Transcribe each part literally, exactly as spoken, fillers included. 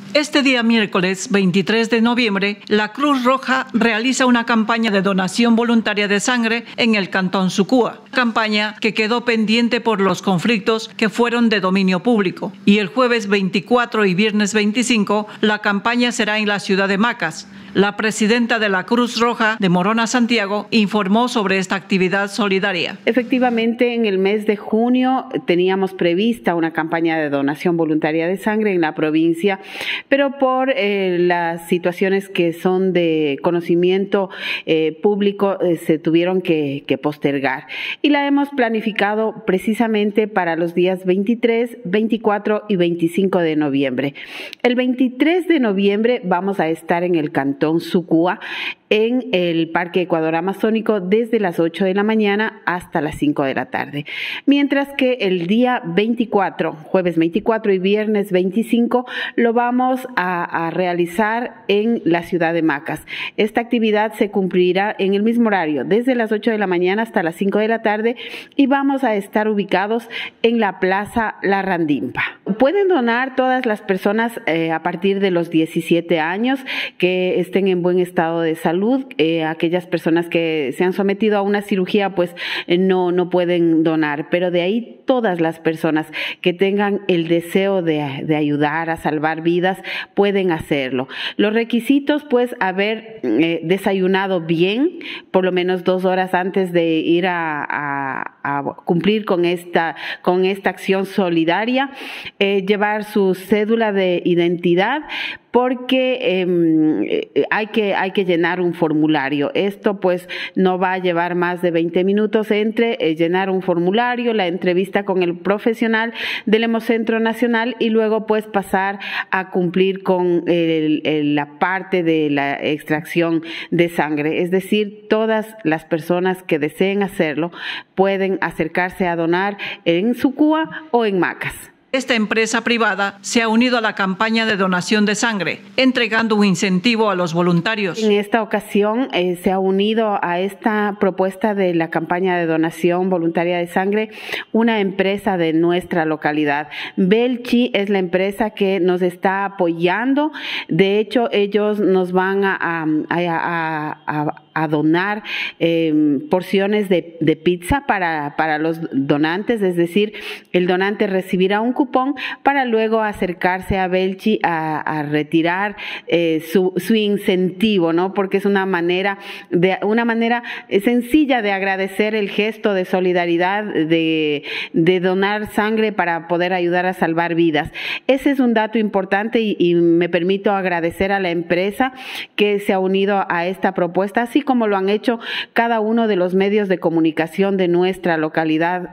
Este día miércoles veintitrés de noviembre, la Cruz Roja realiza una campaña de donación voluntaria de sangre en el Cantón Sucúa, campaña que quedó pendiente por los conflictos que fueron de dominio público. Y el jueves veinticuatro y viernes veinticinco, la campaña será en la ciudad de Macas. La presidenta de la Cruz Roja de Morona Santiago informó sobre esta actividad solidaria. Efectivamente, en el mes de junio teníamos prevista una campaña de donación voluntaria de sangre en la provincia, pero por eh, las situaciones que son de conocimiento eh, público eh, se tuvieron que, que postergar. Y la hemos planificado precisamente para los días veintitrés, veinticuatro y veinticinco de noviembre. El veintitrés de noviembre vamos a estar en el Cantón Sucúa, en el Parque Ecuador Amazónico, desde las ocho de la mañana hasta las cinco de la tarde. Mientras que el día veinticuatro, jueves veinticuatro y viernes veinticinco, lo vamos a, a realizar en la ciudad de Macas. Esta actividad se cumplirá en el mismo horario, desde las ocho de la mañana hasta las cinco de la tarde, y vamos a estar ubicados en la Plaza La Randimpa. Pueden donar todas las personas eh, a partir de los diecisiete años que estén en buen estado de salud. Eh, aquellas personas que se han sometido a una cirugía pues eh, no, no pueden donar, pero de ahí todas las personas que tengan el deseo de, de ayudar a salvar vidas pueden hacerlo. Los requisitos pues haber eh, desayunado bien, por lo menos dos horas antes de ir a, a, a cumplir con esta, con esta acción solidaria, eh, llevar su cédula de identidad, porque eh, hay que hay que llenar un formulario. Esto pues no va a llevar más de veinte minutos entre eh, llenar un formulario, la entrevista con el profesional del Hemocentro Nacional y luego pues pasar a cumplir con el, el, la parte de la extracción de sangre. Es decir, todas las personas que deseen hacerlo pueden acercarse a donar en Sucúa o en Macas. Esta empresa privada se ha unido a la campaña de donación de sangre, entregando un incentivo a los voluntarios. En esta ocasión eh, se ha unido a esta propuesta de la campaña de donación voluntaria de sangre una empresa de nuestra localidad. Belchi es la empresa que nos está apoyando. De hecho, ellos nos van a, a, a, a a donar eh, porciones de, de pizza para, para los donantes, es decir, el donante recibirá un cupón para luego acercarse a Belchi a, a retirar eh, su, su incentivo, ¿no? Porque es una manera, de, una manera sencilla de agradecer el gesto de solidaridad, de, de donar sangre para poder ayudar a salvar vidas. Ese es un dato importante y, y me permito agradecer a la empresa que se ha unido a esta propuesta, así como lo han hecho cada uno de los medios de comunicación de nuestra localidad.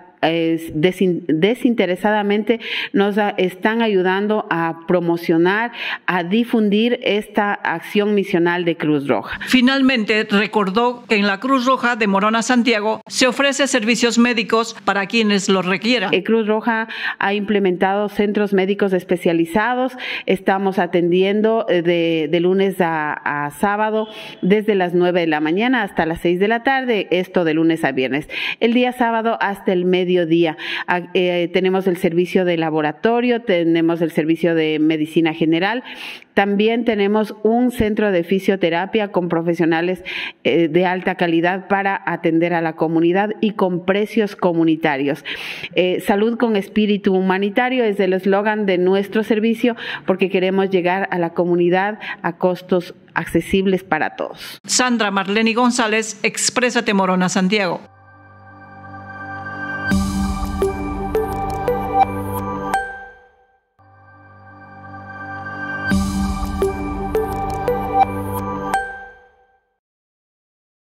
Desinteresadamente nos están ayudando a promocionar, a difundir esta acción misional de Cruz Roja. Finalmente, recordó que en la Cruz Roja de Morona Santiago se ofrece servicios médicos para quienes los requieran. El Cruz Roja ha implementado centros médicos especializados. Estamos atendiendo de, de lunes a, a sábado desde las nueve de la mañana hasta las seis de la tarde, esto de lunes a viernes. El día sábado hasta el mediodía. Día. Eh, tenemos el servicio de laboratorio, tenemos el servicio de medicina general, también tenemos un centro de fisioterapia con profesionales eh, de alta calidad para atender a la comunidad y con precios comunitarios. Eh, salud con espíritu humanitario es el eslogan de nuestro servicio porque queremos llegar a la comunidad a costos accesibles para todos. Sandra Marleni González, Exprésate Morona Santiago.